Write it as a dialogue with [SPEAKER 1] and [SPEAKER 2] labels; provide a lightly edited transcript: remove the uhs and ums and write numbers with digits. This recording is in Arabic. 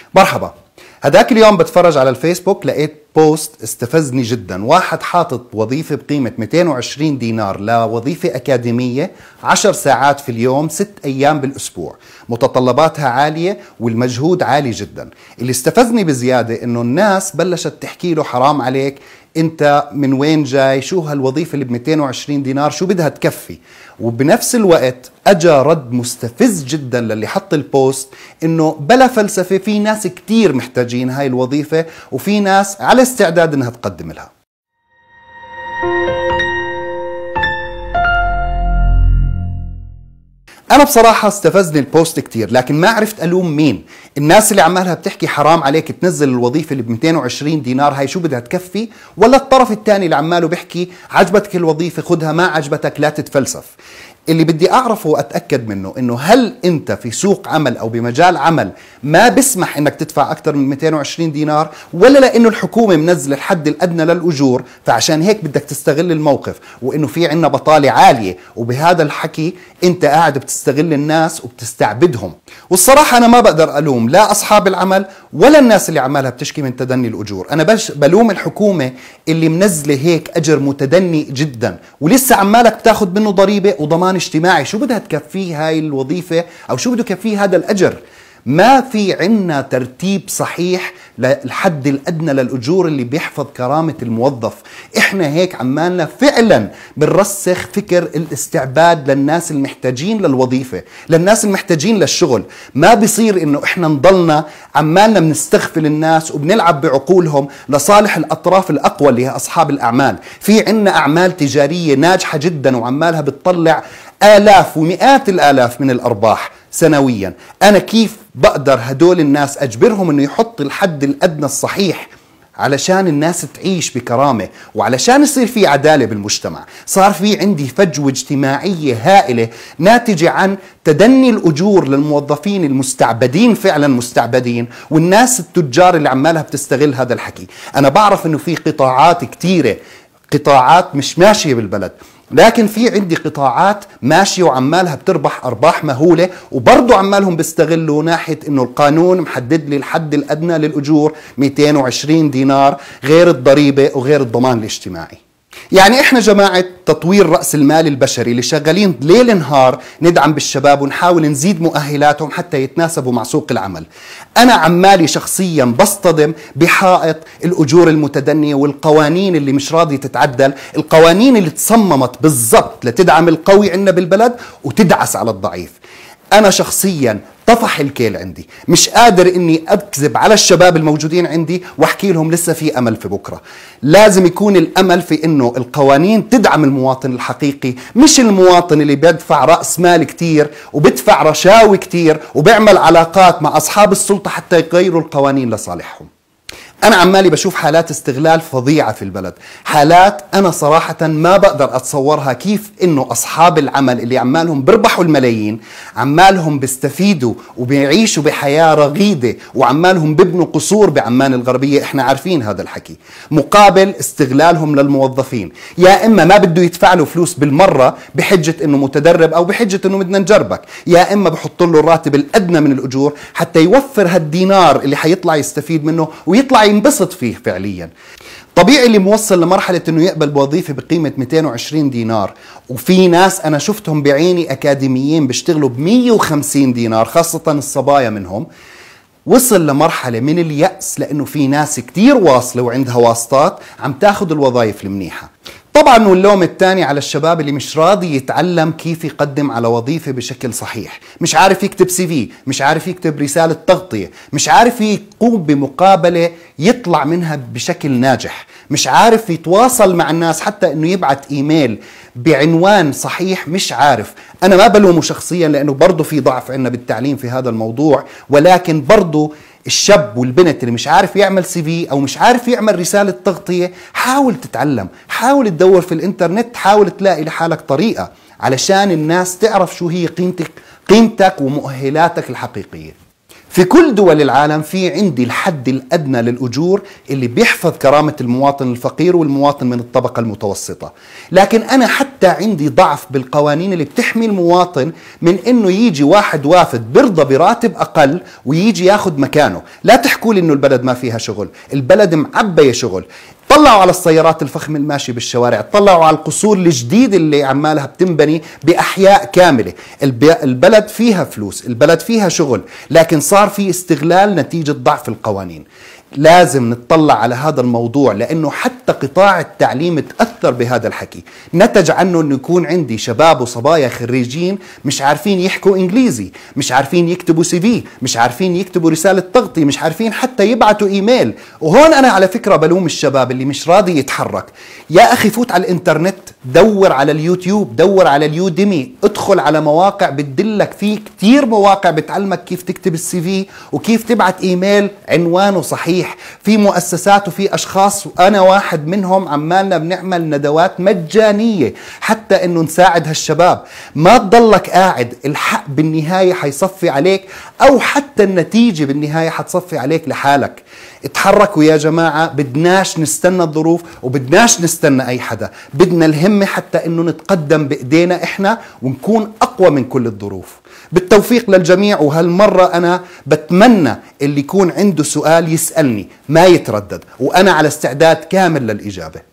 [SPEAKER 1] مرحبا. هداك اليوم بتفرج على الفيسبوك لقيت بوست استفزني جدا. واحد حاطط وظيفة بقيمة 220 دينار لوظيفة أكاديمية 10 ساعات في اليوم 6 أيام بالأسبوع، متطلباتها عالية والمجهود عالي جدا. اللي استفزني بزيادة إنه الناس بلشت تحكي له حرام عليك، انت من وين جاي؟ شو هالوظيفة اللي ب 220 دينار شو بدها تكفي؟ وبنفس الوقت اجى رد مستفز جدا للي حط البوست انه بلا فلسفة، في ناس كتير محتاجين هاي الوظيفة وفي ناس على استعداد انها تقدم لها. أنا بصراحة استفزني البوست كتير، لكن ما عرفت ألوم مين. الناس اللي عمالها بتحكي حرام عليك تنزل الوظيفة اللي ب 220 دينار هاي شو بدها تكفي، ولا الطرف الثاني اللي عماله بيحكي عجبتك الوظيفة خدها، ما عجبتك لا تتفلسف. اللي بدي أعرفه وأتأكد منه إنه هل أنت في سوق عمل أو بمجال عمل ما بسمح إنك تدفع أكثر من 220 دينار، ولا لأنه الحكومة منزل الحد الأدنى للأجور فعشان هيك بدك تستغل الموقف وإنه في عنا بطالة عالية، وبهذا الحكي أنت قاعد بتستغل الناس وبتستعبدهم. والصراحة أنا ما بقدر ألوم لا أصحاب العمل ولا الناس اللي عمالها بتشكي من تدني الأجور. أنا بلوم الحكومة اللي منزلة هيك أجر متدني جدا ولسه عمالك بتاخد منه ضريبة وضمان اجتماعي. شو بدها تكفيه هاي الوظيفة أو شو بده يكفيه هذا الأجر؟ ما في عنا ترتيب صحيح للحد الأدنى للأجور اللي بيحفظ كرامة الموظف. إحنا هيك عمالنا فعلا بنرسخ فكر الاستعباد للناس المحتاجين للوظيفة، للناس المحتاجين للشغل. ما بيصير إنه إحنا نضلنا عمالنا بنستغفل الناس وبنلعب بعقولهم لصالح الأطراف الأقوى اللي هي أصحاب الأعمال. في عنا أعمال تجارية ناجحة جدا وعمالها بتطلع آلاف ومئات الآلاف من الأرباح سنويا. أنا كيف بقدر هدول الناس أجبرهم أنه يحط الحد الأدنى الصحيح علشان الناس تعيش بكرامة وعلشان يصير في عدالة بالمجتمع؟ صار في عندي فجوة اجتماعية هائلة ناتجة عن تدني الأجور للموظفين المستعبدين، فعلا مستعبدين، والناس التجار اللي عمالها بتستغل هذا الحكي. أنا بعرف أنه في قطاعات كتيرة، قطاعات مش ماشية بالبلد، لكن في عندي قطاعات ماشية وعمالها بتربح أرباح مهولة، وبرضو عمالهم بيستغلوا ناحية إنه القانون محدد لي الحد الأدنى للأجور 220 دينار غير الضريبة وغير الضمان الاجتماعي. يعني إحنا جماعة تطوير رأس المال البشري اللي شغالين ليل نهار ندعم بالشباب ونحاول نزيد مؤهلاتهم حتى يتناسبوا مع سوق العمل. أنا عمالي شخصيا بصطدم بحائط الأجور المتدنية والقوانين اللي مش راضية تتعدل، القوانين اللي تصممت بالضبط لتدعم القوي عندنا بالبلد وتدعس على الضعيف. أنا شخصيا طفح الكيل عندي، مش قادر إني أكذب على الشباب الموجودين عندي وأحكي لهم لسه في أمل في بكرة. لازم يكون الأمل في إنه القوانين تدعم المواطن الحقيقي، مش المواطن اللي بيدفع رأس مال كتير وبدفع رشاوي كتير وبيعمل علاقات مع أصحاب السلطة حتى يغيروا القوانين لصالحهم. أنا عمالي بشوف حالات استغلال فظيعة في البلد، حالات أنا صراحة ما بقدر أتصورها، كيف إنه أصحاب العمل اللي عمالهم بربحوا الملايين، عمالهم بيستفيدوا وبيعيشوا بحياة رغيدة وعمالهم ببنوا قصور بعمان الغربية، إحنا عارفين هذا الحكي، مقابل استغلالهم للموظفين. يا إما ما بده يدفع له فلوس بالمرة بحجة إنه متدرب أو بحجة إنه بدنا نجربك، يا إما بحط له الراتب الأدنى من الأجور حتى يوفر هالدينار اللي حيطلع يستفيد منه ويطلع ينبسط فيه فعليا. طبيعي اللي موصل لمرحلة انه يقبل بوظيفة بقيمة 220 دينار، وفي ناس انا شفتهم بعيني اكاديميين بيشتغلوا ب 150 دينار، خاصة الصبايا منهم، وصل لمرحلة من اليأس لانه في ناس كتير واصلة وعندها واسطات عم تاخذ الوظائف المنيحة. طبعا واللوم الثاني على الشباب اللي مش راضي يتعلم كيف يقدم على وظيفة بشكل صحيح، مش عارف يكتب سي في، مش عارف يكتب رسالة تغطية، مش عارف يقوم بمقابلة يطلع منها بشكل ناجح، مش عارف يتواصل مع الناس حتى انه يبعت ايميل بعنوان صحيح، مش عارف. انا ما بلومه شخصيا لانه برضه في ضعف عندنا بالتعليم في هذا الموضوع، ولكن برضه الشاب والبنت اللي مش عارف يعمل سي في او مش عارف يعمل رسالة تغطية، حاول تتعلم، حاول تدور في الانترنت، حاول تلاقي لحالك طريقة علشان الناس تعرف شو هي قيمتك ومؤهلاتك الحقيقية. في كل دول العالم في عندي الحد الأدنى للأجور اللي بيحفظ كرامة المواطن الفقير والمواطن من الطبقة المتوسطة. لكن أنا حتى عندي ضعف بالقوانين اللي بتحمي المواطن من إنه يجي واحد وافد برضى براتب أقل ويجي ياخد مكانه. لا تحكوا لي إنه البلد ما فيها شغل، البلد معبية شغل. طلعوا على السيارات الفخمة الماشية بالشوارع، طلعوا على القصور الجديدة اللي عمالها بتنبني بأحياء كاملة. البلد فيها فلوس، البلد فيها شغل، لكن صار في استغلال نتيجة ضعف القوانين. لازم نتطلع على هذا الموضوع، لأنه حتى قطاع التعليم تأثر بهذا الحكي. نتج عنه أنه يكون عندي شباب وصبايا خريجين مش عارفين يحكوا إنجليزي، مش عارفين يكتبوا CV، مش عارفين يكتبوا رسالة تغطية، مش عارفين حتى يبعتوا إيميل. وهون أنا على فكرة بلوم الشباب اللي مش راضي يتحرك. يا أخي فوت على الإنترنت، دور على اليوتيوب، دور على اليوديمي، ادخل على مواقع بتدلك، فيه كتير مواقع بتعلمك كيف تكتب CV وكيف تبعت إيميل عنوانه صحيح. في مؤسسات وفي أشخاص، وأنا واحد منهم، عمالنا بنعمل ندوات مجانية حتى إنه نساعد هالشباب. ما تضلك قاعد، الحق بالنهاية حيصفي عليك، أو حتى النتيجة بالنهاية حتصفي عليك لحالك. اتحركوا يا جماعة، بدناش نستنى الظروف وبدناش نستنى أي حدا، بدنا الهمة حتى إنه نتقدم بإيدينا إحنا ونكون أقوى من كل الظروف. بالتوفيق للجميع. وهالمرة أنا بتمنى اللي يكون عنده سؤال يسألني، ما يتردد، وأنا على استعداد كامل للإجابة.